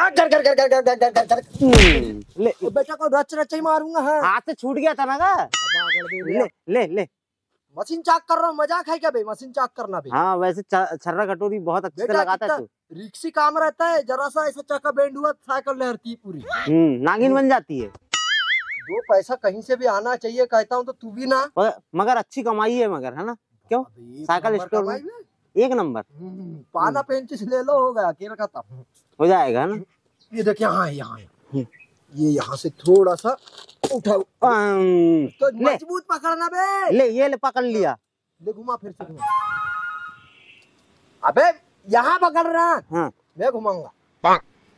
कर कर कर कर कर कर कर कर ले बेटा को रच रच ही मारूंगा। हाँ हाथ से छूट गया था ना का। ले ले ले मशीन चाक कर रहा हूँ, मजाक है क्या बे मशीन चाक करना बे? हाँ वैसे छर्रा कटोरी बहुत अच्छे से लगाता है तू। रिक्सी काम रहता है, जरा सा ऐसा चक्का बेंड हुआ साइकिल लहरती है पूरी। नागिन बन जाती है। दो पैसा कहीं से भी आना चाहिए कहता हूँ, तो तू भी ना। मगर अच्छी कमाई है मगर, है ना? क्यों साइकिल स्टोर में एक नंबर। पाना पेंचिस ले लो, हो गया अकेला खत्म हो जाएगा ना। ये देखिए यहाँ है, यहाँ है। ये यहाँ से थोड़ा सा उठाओ तो मजबूत पकड़ना बे। ले ये ले पकड़ लिया। ले घुमा फिर से घुमा। अबे यहाँ पकड़ रहा। हाँ मैं घुमाऊंगा।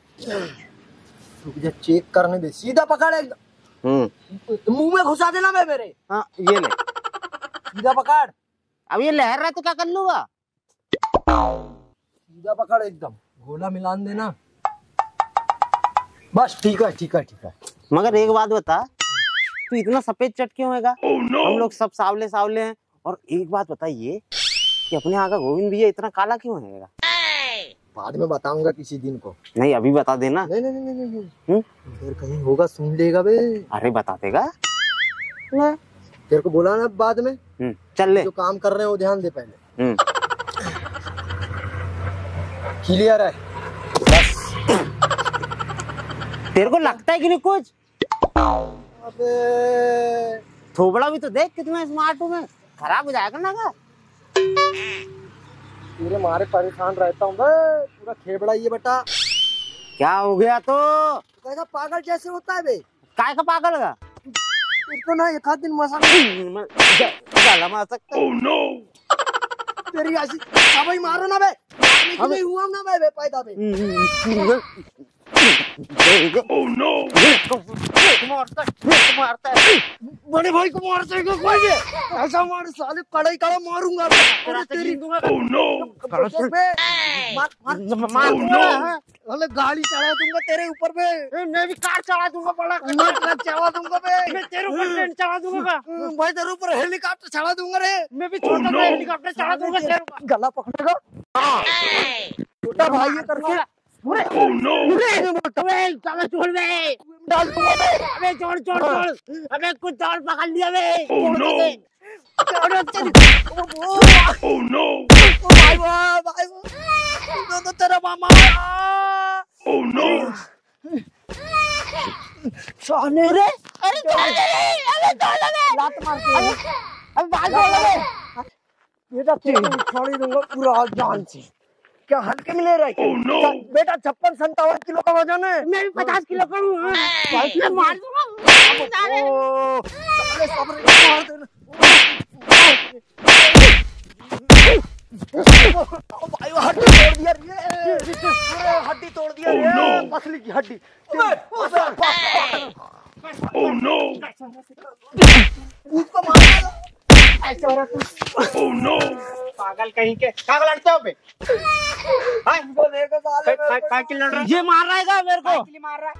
तुझे चेक करने दे, सीधा पकड़ एकदम। मुंह में घुसा देना बे मेरे। हाँ ये ले सीधा पकड़। अब ये लहर रहा है तो क्या कर लूंगा? सीधा पकड़ एकदम, गोला मिलान देना बस। ठीक है ठीक है ठीक है। मगर एक बात बता, तू इतना सफेद चट क्यों होगा? हम लोग सब सावले सावले हैं। और एक बात बताइए कि अपने यहाँ का गोविंद भैया इतना काला क्यों है? बाद में बताऊंगा किसी दिन को। नहीं अभी बता देना। नहीं नहीं नहीं नहीं, नहीं। इधर कहीं होगा, सुन लेगा बे। अरे बता देगा। तेरे को बोला ना बाद में। चल ले, जो काम कर रहे हैं वो ध्यान दे पहले। क्लियर है बस। तेरे को लगता है कि नहीं कुछ? अबे थोबड़ा भी तो देख कितना स्मार्ट हूँ मैं। खराब हो जाएगा ना का? तेरे मारे परेशान रहता हूँ बे, पूरा खेबड़ा ये बेटा। क्या हो गया तो? कैसा पागल जैसे होता है बे? काय का पागल का? इसको ना एक आध दिन मार सकता। oh, no! तेरी ऐसी भाई मारो ना बे। नहीं हुआ ना बे पैदा बे। oh, no! मारता है बड़े भाई को मार सकेगा कोई भी? ऐसा मार साले कड़ाई कड़ा मारूंगा तेरी। oh, no! अरे गाड़ी चढ़ा दूंगा तेरे ऊपर पे। मैं भी कार चढ़ा दूंगा, बड़ा ट्रक चढ़ा दूंगा बे। मैं तेरे ऊपर ट्रेन चढ़ा दूंगा। भाई तेरे ऊपर हेलीकॉप्टर चढ़ा दूंगा रे। मैं भी छोटा सा हेलीकॉप्टर चढ़ा दूंगा तेरे ऊपर। गला पकड़ेगा छोटा भाई ये करके। oh, no! छोड़ बे, डाल दूंगा बे। अबे छोड़ छोड़ छोड़। अबे कुछ और पकड़ लिया बे। oh, no! oh, no! भाई भाई तो तेरा मामा। oh, no! साले रे। अरे लात मार के अब बाल छोड़ ले बेटा। तेरे छोड़ दूंगा पूरा जान से। क्या हल्के में ले रहा है? oh, no! बेटा 56-57 किलो का वजन है। मैं भी 50 किलो का हूँ। मैं मार दूंगा। हड्डी तोड़ दिया रे, हड्डी तोड़ दिया रे, पसली की हड्डी। oh, no! उसको मार ऐसे हो रहा तू। oh, no! पागल कहीं के। क्या लड़ते हो बे? इनको देखो साले लड़ रहा है। ये मार रहा है मेरे को। मार रहा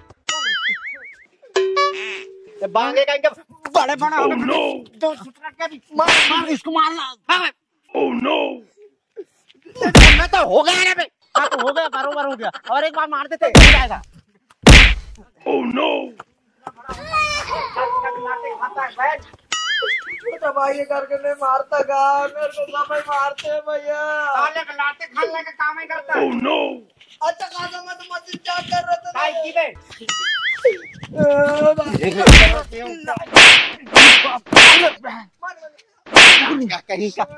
है। बांगे कहीं के बड़े बड़ा oh, no! तो मार इसको मारना। oh, no! मैं तो हो गया ना बे। हाँ तो हो गया, बरोबर हो गया। और एक बार मार देते हो जाएगा। oh, no! भाई करके नहीं मारता गा, मेरे को सब मारते हैं भैया। लाते खाने का काम ही करता है। oh, no! अच्छा खासा मैं तो मस्जिद क्या कर रहा था। कहीं का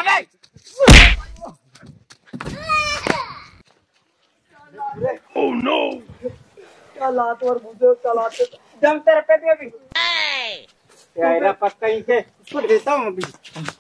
oh, no! क्या लात और मुझे चलाते जम तेरे पे भी अभी पक्का ही के उसको देता हूँ अभी।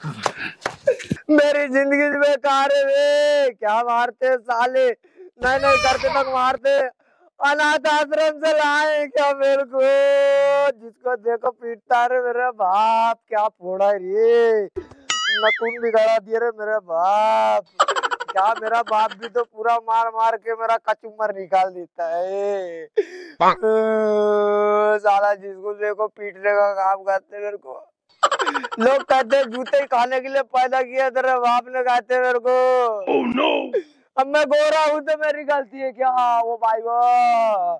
मेरी जिंदगी बेकार है वे। क्या मारते साले, नहीं करते तक मारते। अनाथ आश्रम से लाए क्या मेरे को? जिसको देखो पीटता रे मेरे बाप। क्या फोड़ा रे, नकुन बिगाड़ा दिया रे मेरे बाप। क्या मेरा बाप भी तो पूरा मार मार के मेरा कचुम्बर निकाल देता है। साला जिसको देखो पीटने का काम करते मेरे को। लोग कहते जूते ही खाने के लिए पैदा किया तेरे बाप ने, कहते मेरे को। oh, no! अब मैं गोरा हूँ तो मेरी गलती है क्या? वो भाई वो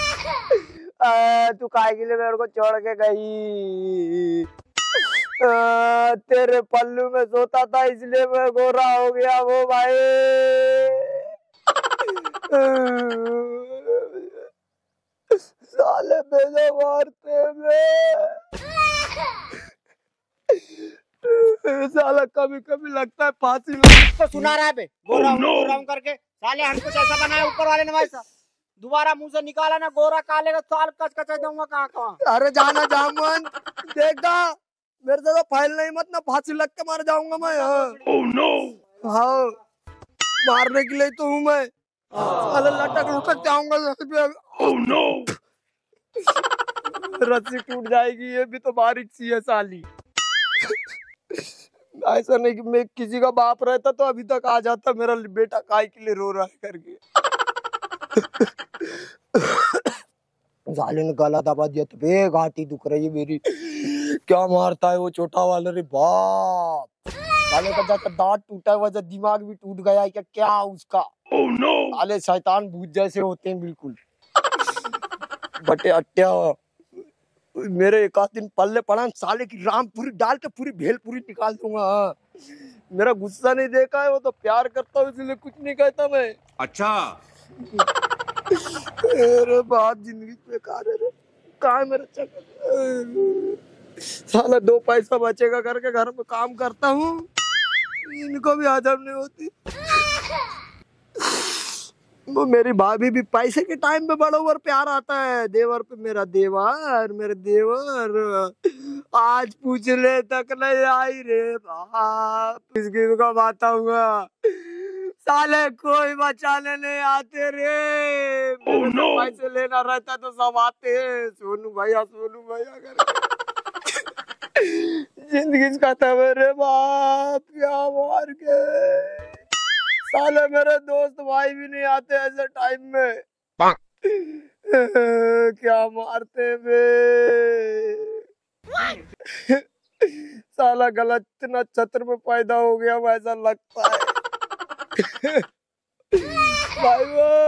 तू काहे के लिए मेरे को छोड़ के गई? तेरे पल्लू में सोता था इसलिए मैं गोरा हो गया वो भाई। साले बेजा मारते में साला कभी कभी लगता है फांसी तो सुना रहा है बे, गोरा हूँ करके साले हमको ऐसा बनाया ऊपर वाले ने भाई। दोबारा मुंह से निकाला ना गोरा काले का साल कच कचा दूंगा कहाँ कहाँ। अरे जाना जामुन देखा मेरे से तो फाइल नहीं मत ना फांसी लग के मार जाऊंगा मैं। हाँ मारने के लिए तो हूँ मैं। साले लटक लुटक जाऊंगा। रस्सी टूट जाएगी ये भी तो बारीक सी है साली। ऐसा नहीं कि मैं किसी का बाप रहता तो अभी तक आ जाता मेरा बेटा काय के लिए रो रहा है करके। साले ने गला दबा दिया तो बे घाटी दुख रही है मेरी। क्या मारता है वो छोटा वाला रे बाप। साले का जाकर दांत टूटा हुआ दिमाग भी टूट गया क्या क्या उसका। साले शैतान भूत जैसे होते हैं बिल्कुल। बटे अट्टिया मेरे एक आध दिन पल्ले पड़ा साले की राम पूरी डाल के पूरी भेल पूरी निकाल दूंगा। मेरा गुस्सा नहीं देखा है वो तो प्यार करता हूँ इसलिए कुछ नहीं कहता मैं। अच्छा अरे बात जिंदगी बेकार है। कहाँ है मेरा चक्कर? साला दो पैसा बचेगा करके घर में काम करता हूँ इनको भी हजम नहीं होती। वो मेरी भाभी भी पैसे के टाइम पे बड़ा और प्यार आता है देवर पे। मेरा देवर आज पूछ ले तक नहीं आई रे बाप। किसका बात हुआ साले कोई बचाने नहीं आते रे। पैसे लेना रहता तो सब आते हैं सोनू भैया करके। जिंदगी खत्म है रे बाप क्या मार के। साले मेरे दोस्त भाई भी नहीं आते ऐसे टाइम में। क्या मारते बे। साला गलत नक्षत्र में पैदा हो गया वैसा लगता है। भाई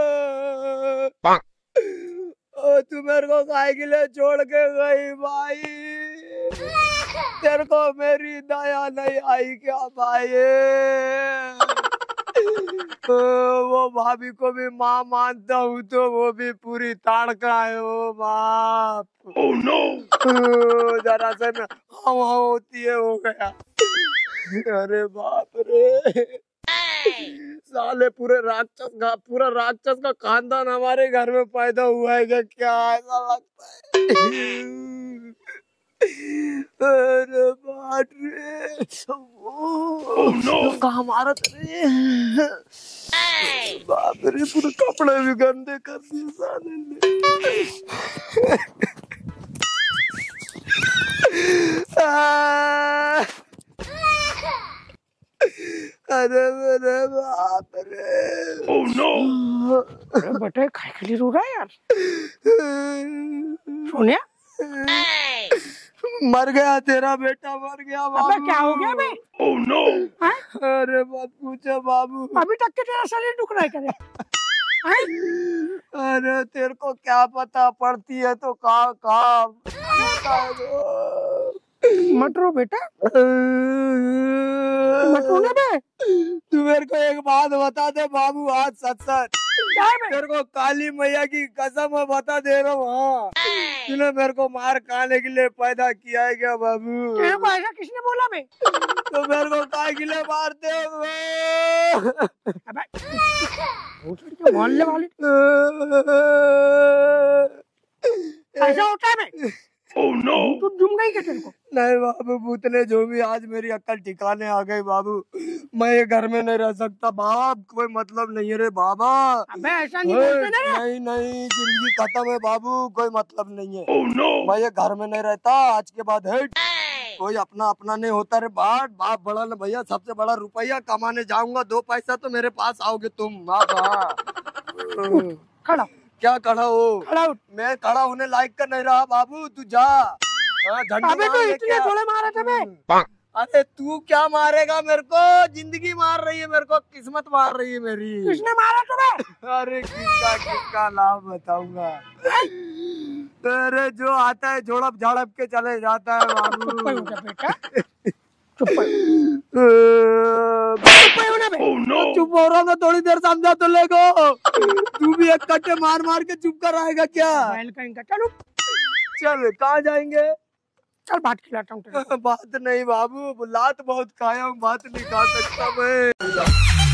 वो तू मेरे को काहे के लिए छोड़ के गई भाई? तेरे को मेरी दया नहीं आई क्या भाई? वो भाभी को भी माँ मानता हूँ तो वो भी पूरी ताड़का है वो बाप। जरा से में हवा होती है हो गया। अरे बाप रे साले पूरा राक्षस का खानदान हमारे घर में पैदा हुआ है क्या ऐसा लगता है। अरे बाप रे कहाँ मारा रे बाप रे पूरे कपड़े भी गंदे कर दिए साले ने। अरे मेरे बाप रे। बेटे काय के लिए रो रहा है यार? सोनिया मर गया तेरा बेटा मर गया बाबू। अबे क्या हो गया बे? अरे मत पूछो बाबू। अभी तक के तेरा शरीर दुख रहा है करे। अरे तेरे को क्या पता पड़ती है तो कहाँ मत रो बेटा मत रो ना बे। तू मेरे को एक बात बता दे बाबू आज सच तेरे को काली मैया की कसम मैं बता दे रहा हूँ। हाँ तूने मेरे को मार खाने के लिए पैदा किया है क्या बाबू? तेरे को ऐसा किसने बोला बे? तो मेरे को काय के लिए मारते हो? अबे मोहल्ले वाले ऐसा होता है बे? तू जुम गई क्या तेरे को? नहीं बाबू भूतने जो भी आज मेरी अक्ल ठिकाने आ गई बाबू। मैं ये घर में नहीं रह सकता बाप कोई मतलब नहीं है रे बाबा। अबे ऐसा नहीं बोलते ना। नहीं जिंदगी खत्म है बाबू कोई मतलब नहीं है। मैं ये घर में नहीं रहता आज के बाद है। कोई अपना नहीं होता रे बाप बड़ा ना भैया सबसे बड़ा रुपया कमाने जाऊंगा 2 पैसा तो मेरे पास आओगे तुम। खड़ा क्या खड़ा हो? खड़ा उठ। मैं खड़ा होने लायक का नहीं रहा बाबू तू जा। अबे तो इसलिए थोड़े मारे थे बे। अरे तू क्या मारेगा मेरे को, जिंदगी मार रही है मेरे को, किस्मत मार रही है मेरी। किसने मारा तुम्हें? अरे किसका नाम बताऊंगा। अरे जो आता है झोड़प झाड़प के चले जाता है बाबू। चुप हो जा बेटा, चुप हो ना बे। चुप हो रहा मैं, थोड़ी देर समझा तो ले गो। तू भी एक कट्टे मार मार के चुप कर आएगा क्या? बैल कहेंगे। चलो चल कहाँ जाएंगे? चल भात खिलाता हूँ तेरे को। बात नहीं बाबू, लात बहुत खाया हूँ, बात नहीं खा सकता मैं।